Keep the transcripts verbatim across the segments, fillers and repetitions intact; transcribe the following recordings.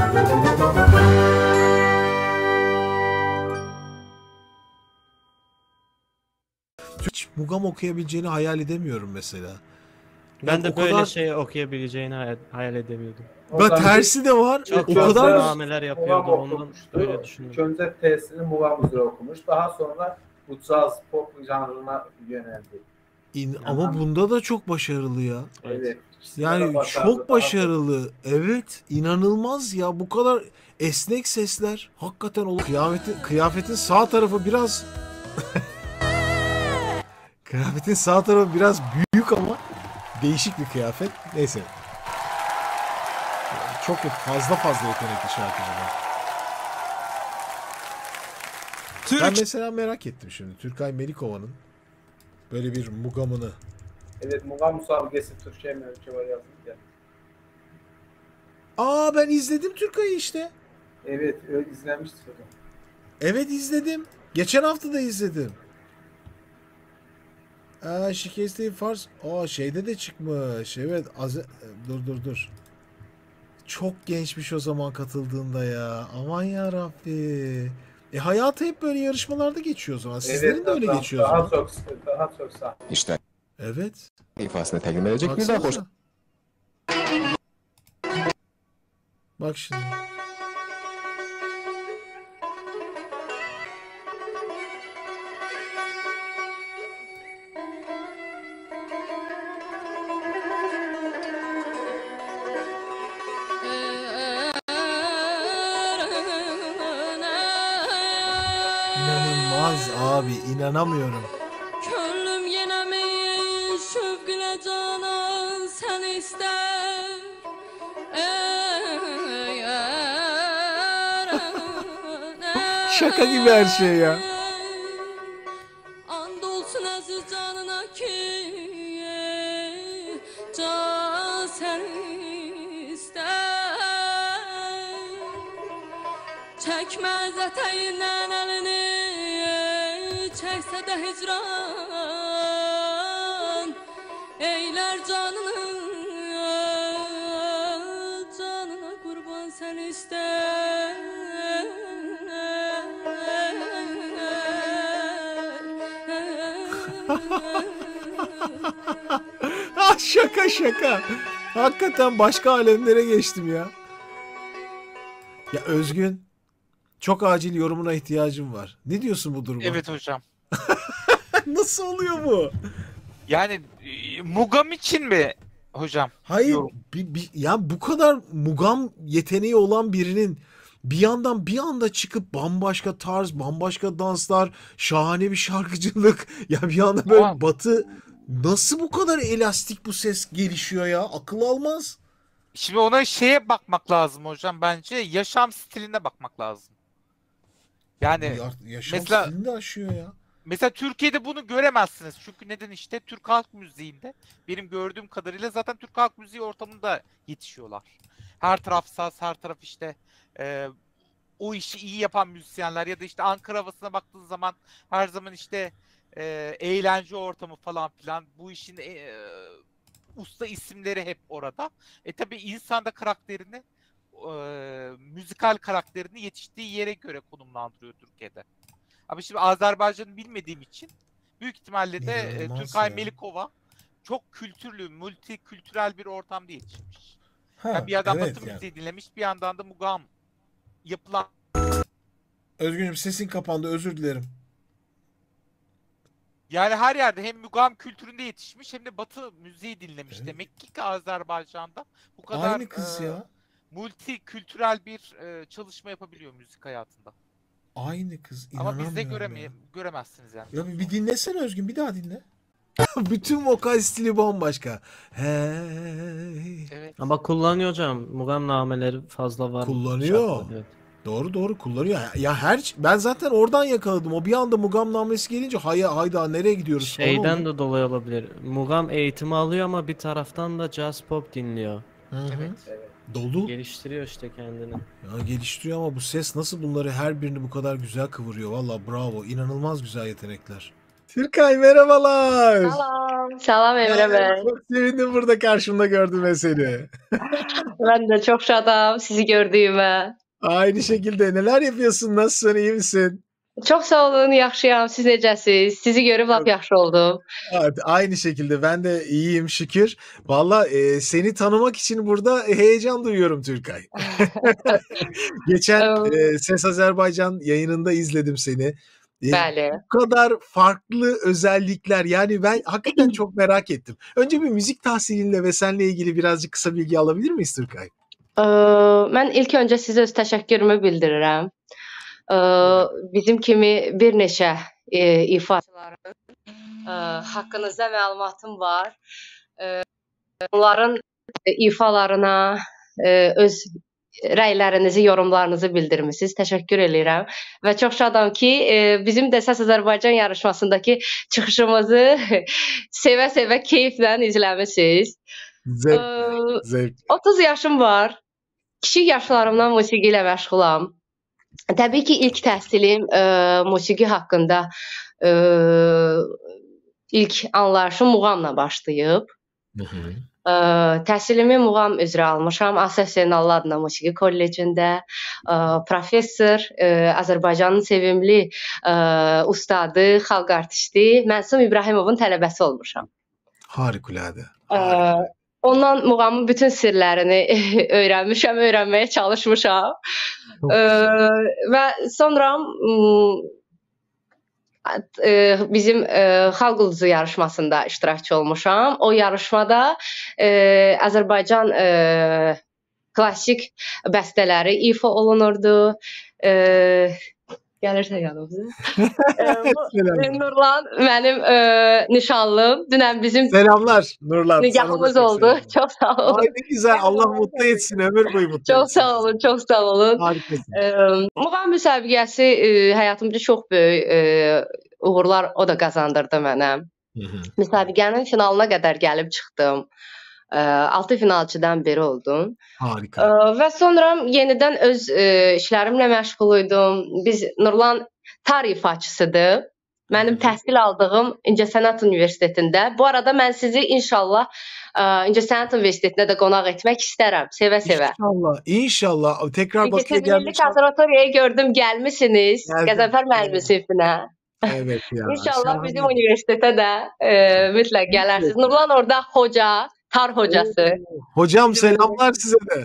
Hiç mugam okuyabileceğini hayal edemiyorum mesela. Ben Yani de o böyle kadar... şey okuyabileceğini hayal, hayal edemiyordum. Bak tersi de var. Çok o fazla kadar nameler yapıyordu ondan öyle düşündüm. İlk önce T'sini mugam üzere okumuş. Daha sonra bu caz pop janrına yöneldi. İn, yani ama hem... bunda da çok başarılı ya. Evet. Yani başarılı, çok başarılı. Evet, inanılmaz ya. Bu kadar esnek sesler hakikaten olur. Kıyafetin kıyafetin sağ tarafı biraz kıyafetin sağ tarafı biraz büyük ama değişik bir kıyafet. Neyse. Çok fazla fazla yetenekli şarkıcılar. Türk... Ben mesela merak ettim şimdi Türkay Melikova'nın böyle bir mugamını. Evet, mugam müsabakası Türkiye Melikova yazdı ya. Aa ben izledim Türkay'ı işte. Evet, öyle izlemiştim. Evet izledim. Geçen hafta da izledim. Aa şikayeti Fars. Aa şeyde de çıkmış. Evet az... dur dur dur. Çok gençmiş o zaman katıldığında ya. Aman ya Rabbi. E hayatı hep böyle yarışmalarda geçiyor o zaman. Sizlerin evet, de öyle daha, geçiyor o daha zaman. Çok, daha çok sağ. İşte. Evet. İfasını teklif edecek bir daha hoş. Bak şimdi. İnanılmaz abi, inanamıyorum. Könlüm yenemeyi şövgüne canan sen ister. Şaka gibi her şey ya. Andolsun aziz canına ki can sen ister. Çekmez eteğinden elini, çekse de hicran eyler canını, canına kurban sen ister. Ah şaka şaka. Hakikaten başka alemlere geçtim ya. Ya Özgün, çok acil yorumuna ihtiyacım var. Ne diyorsun bu duruma? Evet hocam. Nasıl oluyor bu? Yani e, Mugam için mi hocam? Hayır, bir, bir, ya bu kadar mugam yeteneği olan birinin bir yandan bir anda çıkıp bambaşka tarz, bambaşka danslar, şahane bir şarkıcılık. Ya bir anda böyle Tamam. Batı nasıl bu kadar elastik bu ses gelişiyor ya? Akıl almaz. Şimdi ona şeye bakmak lazım hocam bence. Yaşam stiline bakmak lazım. Yani Ya, yaşam mesela stilini de aşıyor ya. mesela Türkiye'de bunu göremezsiniz. Çünkü neden işte Türk halk müziğinde benim gördüğüm kadarıyla zaten Türk halk müziği ortamında yetişiyorlar. Her taraf saz, her taraf işte e, o işi iyi yapan müzisyenler ya da işte Ankara havasına baktığın zaman her zaman işte e, eğlence ortamı falan filan bu işin e, usta isimleri hep orada. E tabi insanda karakterini e, müzikal karakterini yetiştiği yere göre konumlandırıyor Türkiye'de. Ama şimdi Azerbaycan'ı bilmediğim için büyük ihtimalle de e, Türkay Melikova çok kültürlü, multikültürel bir ortamda yetişmiş. Ha, yani bir yandan evet Batı yani. müziği dinlemiş, bir yandan da mugam yapılan. Özgün'üm sesin kapandı, özür dilerim. Yani her yerde hem mugam kültüründe yetişmiş hem de Batı müziği dinlemiş. Evet. Demek ki, ki Azerbaycan'da bu kadar Aynı kız e, ya. multikültürel bir e, çalışma yapabiliyor müzik hayatında. Aynı kız. Ama bizde İnanamıyorum göreme ya. göremezsiniz yani. Ya bir, bir dinlesene Özgün, bir daha dinle. Bütün vokal stili bambaşka. Hey. Evet. Ama kullanıyor hocam. Mugam nameleri fazla var. Kullanıyor. Şarkıda, evet. Doğru doğru kullanıyor. Ya, ya her ben zaten oradan yakaladım. O bir anda mugam namesi gelince hay hayda nereye gidiyoruz? Şeyden de dolayı olabilir. Mugam eğitimi alıyor ama bir taraftan da jazz pop dinliyor. Hı hı. Evet. Evet. Dolu. Geliştiriyor işte kendini. Ya geliştiriyor ama bu ses nasıl bunları her birini bu kadar güzel kıvırıyor? Valla bravo. İnanılmaz güzel yetenekler. Türkay merhabalar. Salam. Salam Ya, Emre Bey. çok sevindim burada karşımda gördüğüme seni. Ben de çok şadam sizi gördüğüme. Aynı şekilde neler yapıyorsun? Nasılsın? İyi misin? Çok sağ olun, yaxşıyam. Siz necəsiz? Sizi görüb lap yaxşı oldum. Evet, aynı şekilde ben de iyiyim şükür. Valla e, seni tanımak için burada heyecan duyuyorum Türkay. Geçen e, Ses Azerbaycan yayınında izledim seni. E, Bəli. bu kadar farklı özellikler, yani ben hakikaten çok merak ettim. Önce bir müzik tahsilinle ve seninle ilgili birazcık kısa bilgi alabilir miyiz Türkay? Ee, Mən ilk öncə sizə öz təşəkkürümü bildirirəm. Ee, Bizim kimi bir neçə e, ifaçıların e, haqqınızda məlumatım var. E, Onların e, ifalarına e, öz rəylərinizi, yorumlarınızı bildirmisiniz. Təşəkkür edirəm və çox şadam ki, e, bizim də Səs Azərbaycan yarışmasındakı çıxışımızı sevə-sevə, keyiflə izləmisiniz. Zevk, Ee, zevk. otuz yaşım var. Kiçik yaşlarımdan musiqi ilə məşğulam. Təbii ki, ilk təhsilim e, musiqi haqqında e, ilk anlayışım muğamla başlayıb. Hı hı. Ə, Təhsilimi muğam üzrə almışam. Asaf Zeynallı adına musiqi kollecində. Ə, Professor, ə, Azərbaycanın sevimli ə, ustadı, xalq artisti Mənsum İbrahimovun tələbəsi olmuşam. Harikulade. Ə, Ondan muğamın bütün sirlərini öyrənmişəm, öyrənməyə çalışmışam. Ə, Və sonra ə, bizim ə, Xalq Ulduzu yarışmasında iştirakçı olmuşam. O yarışmada ə, Azərbaycan ə, klassik bəstələri ifa olunurdu. Ə, Gəlirsə yanımıza. Nurlan mənim ə, nişanlım. Dünən bizim Selamlar Nurlan. nikahımız oldu. Çok sağ olun. Ay ne güzel. Allah mutlu etsin. Ömür boyu mutlu Çok etsin. sağ olun, çok sağ olun. Harikasın. Ə, Muğam müsabiqəsi ə, həyatımda çox böyük ə, uğurlar o da qazandırdı mənə. Hı hı. Müsabiqənin finalına qədər gəlib çıxdım. Ə, altı finalçıdan biri oldum. Harika. Ə, Və sonra yenidən öz ə, işlərimlə məşğul idim. Biz Nurlan tar ifaçısıdır. Mənim təhsil aldığım İncəsənət Universitetində. Bu arada mən sizi inşallah ə, İncəsənət Universitetinə də qonaq etmək istərəm. Sevə-sevə. İnşallah. İnşallah. Tekrar Çünki Bakı'ya siz Milli gelmek. Konservatoriyaya gördüm, gəlmisiniz. Gəldim. Qəzənfər müəllim sinfinə. Evet ya. İnşallah şahane. bizim universitetə də e, mütləq gələrsiniz. Nurlan orada hoca, tar hocası. Hocam selamlar size de.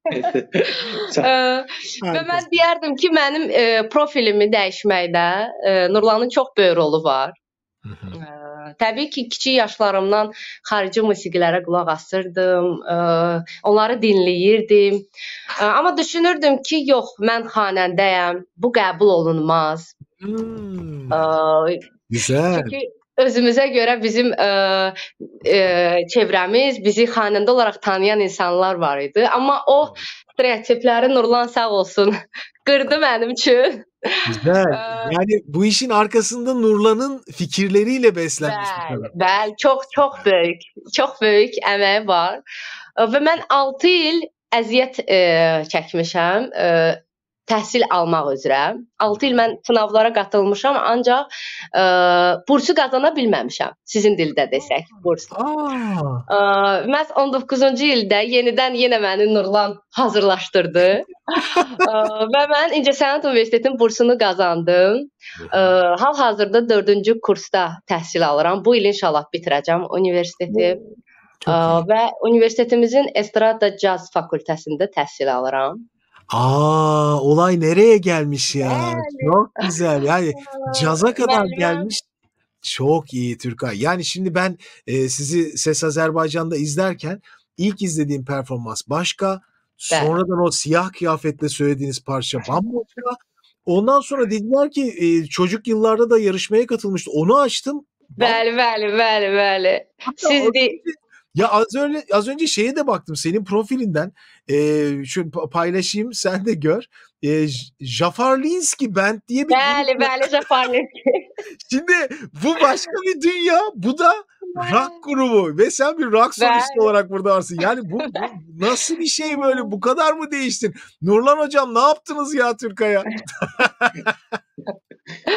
E, Və mən deyərdim ki, mənim e, profilimi dəyişməkdə e, Nurlanın çox böyük rolu var. Hı hı. E, Təbii ki, kiçik yaşlarımdan xarici musiqilərə qulaq asırdım, e, onları dinləyirdim. E, Amma düşünürdüm ki, yox, mən xanəndəyəm, bu qəbul olunmaz. Hmm, E, güzel. Çünki özümüzə görə bizim ə, ə, çevrəmiz, bizi xanəndə olaraq tanıyan insanlar var idi. Amma o stereotipləri Nurlan sağ olsun qırdı mənim üçün. Güzel. Ee, Yani bu işin arkasında Nurlan'ın fikirleriyle beslenmiş bir Bəli, kadın. bəli, çox çox böyük, çox böyük əməyi var. Və mən altı il əziyyət ə, çəkmişəm. Ə, təhsil almaq üzrə. altı il mən sınavlara qatılmışam, ancaq ə, bursu qazana bilməmişəm. Sizin dildə desək, burs. Aa, Ə, Məhz on doqquzuncu ildə yenidən yenə məni Nurlan hazırlaşdırdı. Ə, Və mən İncəsənət Universitetinin bursunu qazandım. Ə, Hal-hazırda dördüncü kursda təhsil alıram. Bu il inşallah bitirəcəm universiteti. çok Ə, iyi. Və universitetimizin Estrada Caz fakültəsində təhsil alıram. Aa, olay nereye gelmiş ya? Çok güzel. Yani caza kadar Müəlliməm. gelmiş. Çok iyi Türkay. Yani şimdi ben e, sizi Ses Azerbaycan'da izlerken ilk izlediğim performans başka. Sonradan o siyah kıyafetle söylediğiniz parça bambaşka. Ondan sonra dediler ki e, çocuk yıllarda da yarışmaya katılmıştı. Onu açtım. Bəli, bəli, bəli, bəli. Siz de Ya az önce az önce şeye de baktım senin profilinden. E, şu paylaşayım sen de gör. E, Jafarlinski Band diye bir bəli, grup var. bəli, Jafarlı. Şimdi bu başka bir dünya. Bu da rock grubu ve sen bir rock solisti Ben- olarak burada varsın. Yani bu, bu nasıl bir şey böyle? Bu kadar mı değiştin? Nurlan hocam ne yaptınız ya Türkay'a?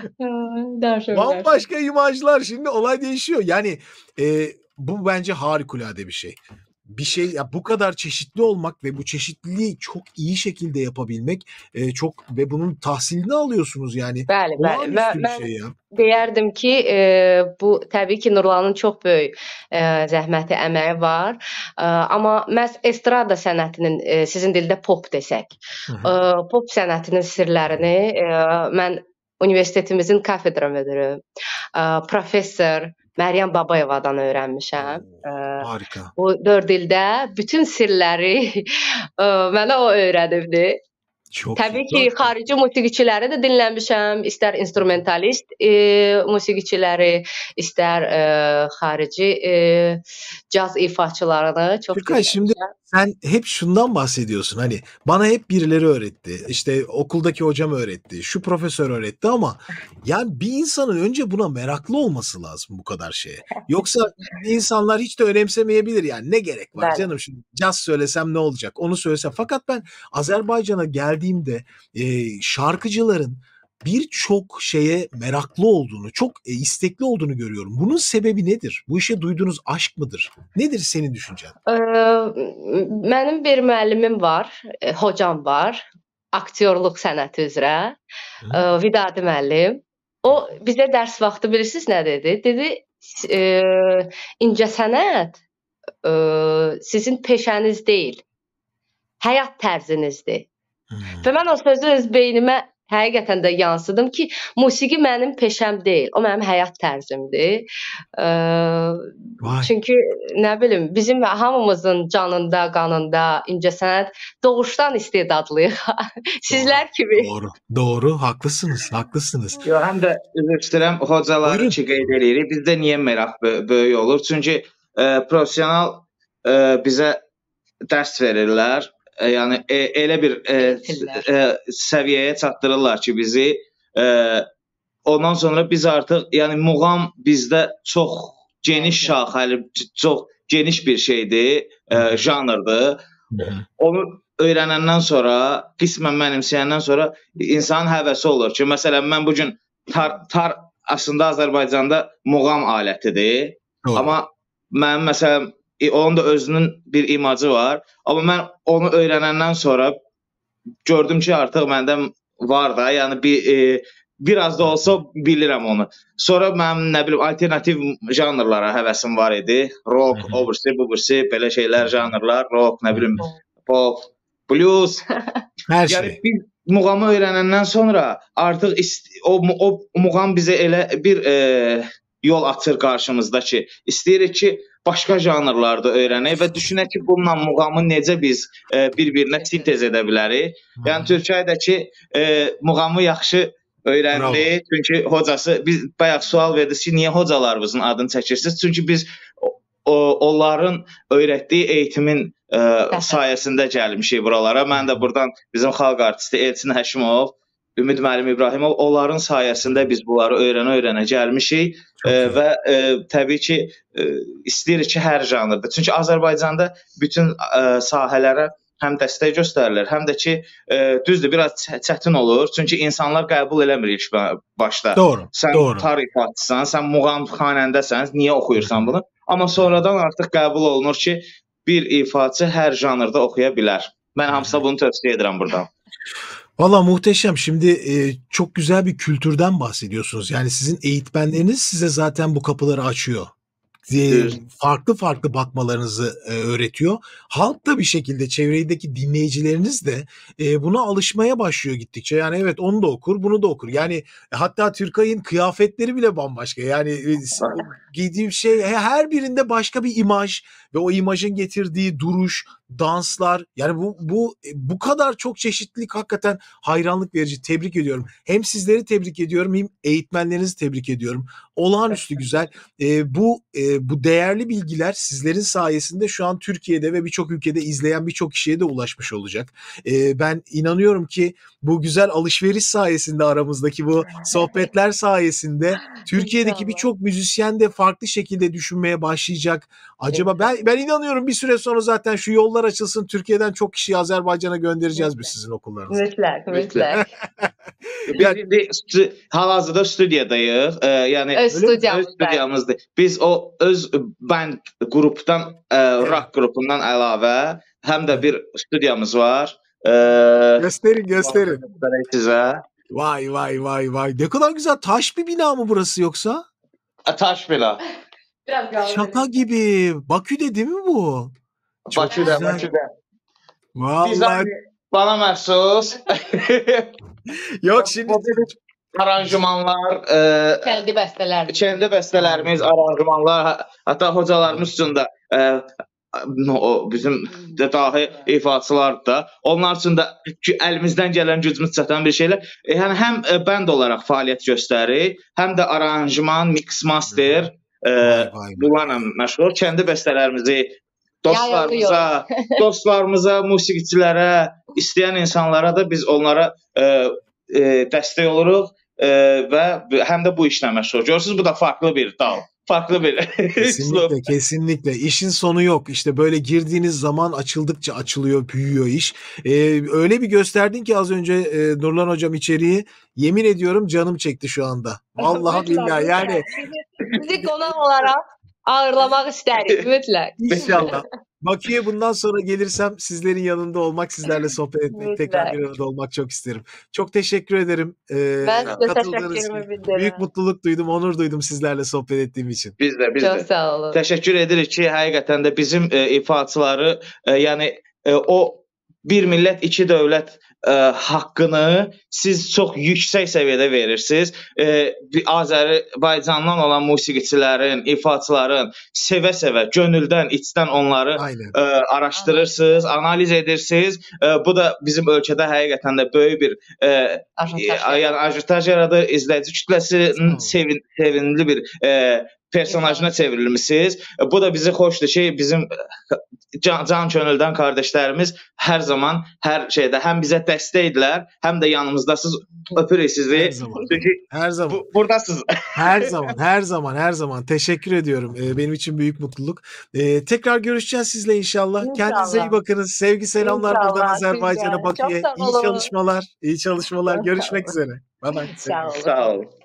Danışa bilərsən. Bambaşka imajlar. Şimdi olay değişiyor. Yani e, bu bence harikulade bir şey. Bir şey ya bu kadar çeşitli olmak ve bu çeşitliliği çok iyi şekilde yapabilmek e, çok ve bunun tahsilini alıyorsunuz yani. Bəli, bəli. Və Olağanüstü bir mən şey ya. deyərdim ki, e, bu təbii ki, Nurlanın çox böyük e, zəhməti, əməyi var. E, amma məhz estrada sənətinin, e, sizin dildə pop desək, Hı e, hı. pop sənətinin sirlərini e, mən universitetimizin kafedra müdürü, e, professor Məryəm Babayevadan öyrənmişəm. E, Harika. bu dörd ildə bütün sirləri e, mənə o öyrədibdi. Çok Təbii iyi. ki, Dört yıl. xarici musiqiçiləri də dinləmişəm. İstər instrumentalist e, musiqiçiləri, istər e, xarici e, caz ifaçılarını çox Türkay şimdi dinləmişəm. sen hep şundan bahsediyorsun hani bana hep birileri öğretti işte okuldaki hocam öğretti şu profesör öğretti ama yani bir insanın önce buna meraklı olması lazım bu kadar şeye. Yoksa insanlar hiç de önemsemeyebilir yani ne gerek var Bəli. canım şimdi caz söylesem ne olacak onu söylesem. Fakat ben Azerbaycan'a geldiğimde e, şarkıcıların birçok şeye meraklı olduğunu, çok e, istekli olduğunu görüyorum. Bunun sebebi nedir? Bu işe duyduğunuz aşk mıdır? Nedir senin düşüncen? E, mənim bir müəllimim var, e, hocam var, aktyorluq sənəti üzrə. Hı. E, Vidadi müəllim. O bizə dərs vaxtı bilirsiniz nə dedi? Dedi, e, incəsənət e, sizin peşəniz deyil, həyat tərzinizdir. Hmm. Və mən o sözü öz beynimə həqiqətən də yansıdım ki, musiqi mənim peşəm deyil, o mənim həyat tərzimdir. E, Vay. çünki nə bilim, bizim hamımızın canında, qanında incəsənət doğuşdan istedadlıyıq. Sizlər kimi. Doğru. Doğru. Haklısınız. Haklısınız. Yo, həm də üzr istəyirəm, hocaları Buyurun. ki qeyd edirik. Bizdə niyə meraq bö- böyük olur? Çünki e, professional e, bizə dərs verirlər. E, yəni e, elə bir e, Eğitirlər. e, səviyyəyə çatdırırlar ki bizi. E, ondan sonra biz artıq, yəni muğam bizdə çox geniş şaxəli, c- çox geniş bir şeydir, e, janrdır. Hı hı. Onu öyrənəndən sonra, qismən mənimsəyəndən sonra insanın həvəsi olur ki, məsələn mən bu gün tar, tar aslında Azərbaycanda muğam alətidir. Doğru. Amma mənim məsələn e, onun da özünün bir imajı var. Amma mən onu öyrənəndən sonra gördüm ki, artıq məndə var da, yəni bir e, biraz da olsa bilirəm onu. Sonra mənim nə bilim alternativ janrlara həvəsim var idi. Rock, Hı hı. o birisi, bu birisi, belə şeylər, janrlar, rock, nə bilim pop, blues. Her Yəni şey. biz muğamı öyrənəndən sonra artıq ist- o, mu- o muğam bizə elə bir e, yol açır qarşımızda ki, istəyirik ki, başqa janrlarda öyrənək və düşünək ki, bununla muğamı necə biz e, bir-birinə sintez edə bilərik. Yəni Türkiyədəki e, muğamı yaxşı öyrəndi. Çünki hocası biz bayaq sual verdi ki, niyə hocalarımızın adını çəkirsiniz? Çünki biz o, o- onların öyrətdiyi eğitimin e, sayəsində gəlmişik buralara. Mən də buradan bizim xalq artisti Elçin Həşimov, Ümid müəllim İbrahimov, onların sayəsində biz bunları öyrənə-öyrənə gəlmişik. E, və e, təbii ki, e, istəyirik ki, hər janrda. Çünki Azərbaycanda bütün e, sahələrə həm dəstək göstərilir, həm də ki, e, düzdür, biraz çə- çətin olur. Çünki insanlar qəbul eləmir ilk ba- başda. Doğru. Sən Doğru. tar ifaçısan, sən muğam xanəndəsən, niyə oxuyursan bunu? Amma sonradan artıq qəbul olunur ki, bir ifaçı hər janrda oxuya bilər. Mən hamısına bunu tövsiyə edirəm buradan. Valla muhteşem. Şimdi e, çok güzel bir kültürden bahsediyorsunuz. Yani sizin eğitmenleriniz size zaten bu kapıları açıyor. E, Evet. farklı farklı bakmalarınızı e, öğretiyor. Halk da bir şekilde çevredeki dinleyicileriniz de e, buna alışmaya başlıyor gittikçe. Yani evet onu da okur, bunu da okur. Yani e, hatta Türkay'ın kıyafetleri bile bambaşka. Yani e, s- o giydiğim şey he- her birinde başka bir imaj ve o imajın getirdiği duruş, danslar. Yani bu bu e, bu kadar çok çeşitlilik hakikaten hayranlık verici. Tebrik ediyorum. Hem sizleri tebrik ediyorum hem eğitmenlerinizi tebrik ediyorum. Olağanüstü güzel. E, bu e, bu değerli bilgiler sizlerin sayesinde şu an Türkiye'de ve birçok ülkede izleyen birçok kişiye de ulaşmış olacak. E, ben inanıyorum ki bu güzel alışveriş sayesinde aramızdaki bu sohbetler sayesinde Türkiye'deki İnşallah. birçok müzisyen de farklı şekilde düşünmeye başlayacak. Acaba ben ben inanıyorum bir süre sonra zaten şu yollar açılsın, Türkiye'den çok kişiyi Azerbaycan'a göndereceğiz biz sizin okullarınıza. Mütləq, mütləq. Biz indi stu- hal-hazırda studiyadayıq. E, yəni Öz öz studiyamızda. studiyamızdır. Biz o öz band qrupdan, e, rock qrupundan əlavə həm də bir studiyamız var. E, Gösterin gösterin. sizə. Vay vay vay vay. Ne kadar güzel. Taş bir bina mı burası yoksa? Taş bina. Biraz Şaka gibi. Bakü'de değil mi bu? Çok Bakıda, güzel. Bakıda. Biz Vallahi. bana məxsus Yok şimdi aranjmanlar, e, Kəndi bəstələr. kendi bəstələrimiz, aranjmanlar, hətta hocalarımız üçün də e, o bizim də dahi ifaçılar da onlar üçün də ki, əlimizdən gələn gücümüz çatan bir şeylər. E, yəni həm e, band olaraq fəaliyyət göstərir, həm də aranjman, mix master e, Vay, vay. bunlarla məşğul. Kendi bəstələrimizi dostlarımıza, dostlarımıza, musiqiçilərə, istəyən insanlara da biz onlara e, e, dəstək oluruq e, və həm də bu işlə məşğul. Görürsünüz bu da farklı bir dal. Farklı bir Kesinlikle kesinlikle işin sonu yok. İşte böyle girdiğiniz zaman açıldıkça açılıyor, büyüyor iş. Ee, öyle bir gösterdin ki az önce e, Nurlan hocam içeriği, yemin ediyorum canım çekti şu anda. Vallahi billahi yani Sizi qonaq olaraq ağırlamaq istərik mütləq. inşallah. Bakü'ye bundan sonra gelirsem sizlerin yanında olmak, sizlerle sohbet etmek, Lütfen. tekrar bir arada olmak çok isterim. Çok teşekkür ederim. Ee, Mən sizə katıldığınız için. təşəkkürümü bildirirəm. Büyük mutluluk duydum, onur duydum sizlerle sohbet ettiğim için. Biz də, biz Çox də. sağ olun. Təşəkkür edirik ki, həqiqətən də bizim e, ifaçıları, e, yəni e, o bir millət, iki dövlət e, haqqını siz çox yüksək səviyyədə verirsiniz. E, bir Azərbaycandan olan musiqiçilərin, ifaçıların sevə-sevə, gönüldən, içdən onları Aynen. e, araşdırırsınız, analiz edirsiniz. E, bu da bizim ölkədə həqiqətən də böyük bir e, Ajantaj. yəni ajitaj yaradır, izləyici kütləsinin sevin, sevinli bir e, personajına çevrilmişsiniz. Bu da bizi xoşdur ki, bizim can, can könüldən qardaşlarımız hər zaman, hər şeydə həm bizə dəstəkdirlər, həm də yanımızdasınız. Öpürük sizi. Her zaman. Çünki Her zaman. bu, buradasınız. Her zaman, her zaman, her zaman. Teşekkür ediyorum. Ee, benim için büyük mutluluk. Ee, tekrar görüşeceğiz sizle inşallah. İnşallah. Kendinize iyi bakınız. Sevgi selamlar İnşallah, buradan siz de. Azerbaycan'a, Çok Bakü'ye. sağ İyi olun. çalışmalar, iyi çalışmalar. Çok sağ Görüşmek üzere. Bye bye. Sağ olun. Sağ olun.